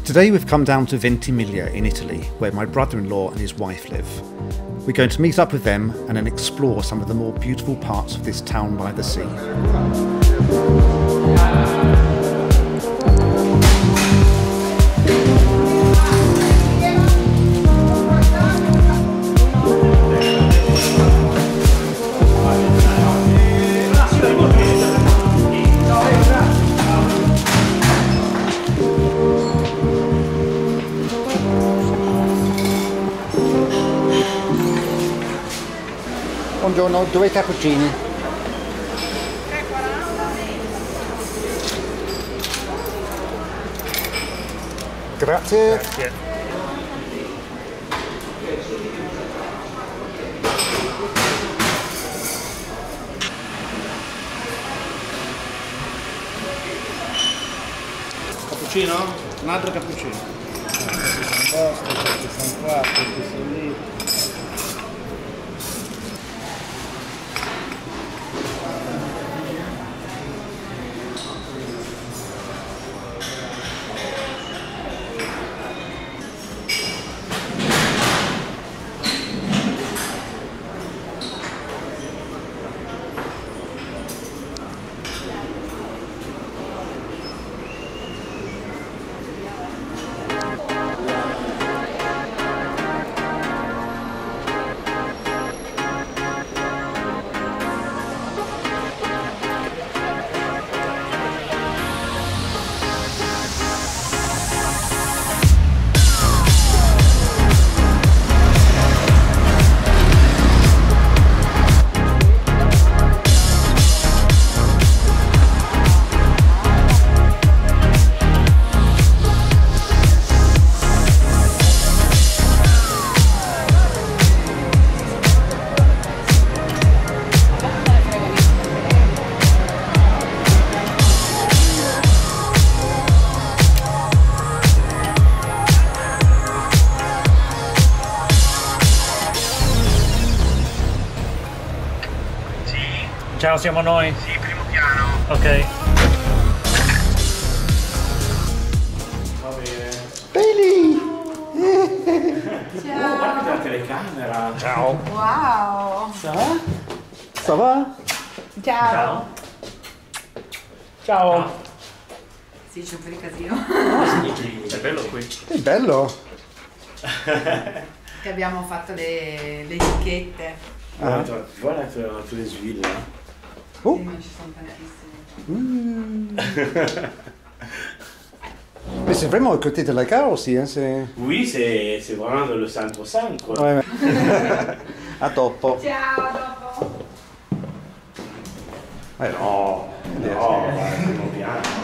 Today we've come down to Ventimiglia in Italy, where my brother-in-law and his wife live. We're going to meet up with them and then explore some of the more beautiful parts of this town by the sea. Buongiorno, 2 cappuccini. Grazie. Grazie. Cappuccino? Un altro cappuccino. Questi sono posto, questi sono qua, questi sono lì. Ciao, siamo noi? Sì, primo piano. Ok. Va bene. Bailey! Ciao. Guarda la telecamera. Ciao. Wow. Ça va? Ça va? Ciao. Ciao. Sì, c'è un po' di casino. È bello qui. È bello. Che abbiamo fatto le etichette. Voilà tous les huiles là. Oh. Sì, ma ci sono tantissime. Mais c'est vraiment à côté de la gare aussi, hein, c'est... Oui, c'est vraiment dans le centre-centre. Ouais, ouais. A dopo. Ciao, a dopo. No, vai, primo piano.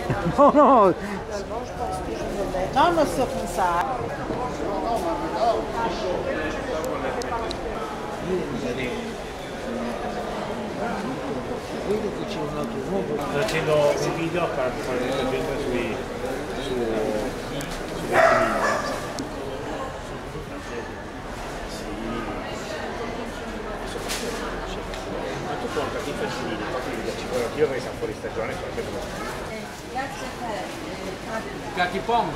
No, no. Non lo so pensare. Sto facendo un video per fare la gente su Ventimiglia. Ma tu conta che facilini, infatti ci vuole anch'io che siamo fuori stagione, Grazie a te. Gatti pom.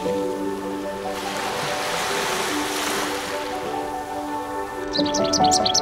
Thank you.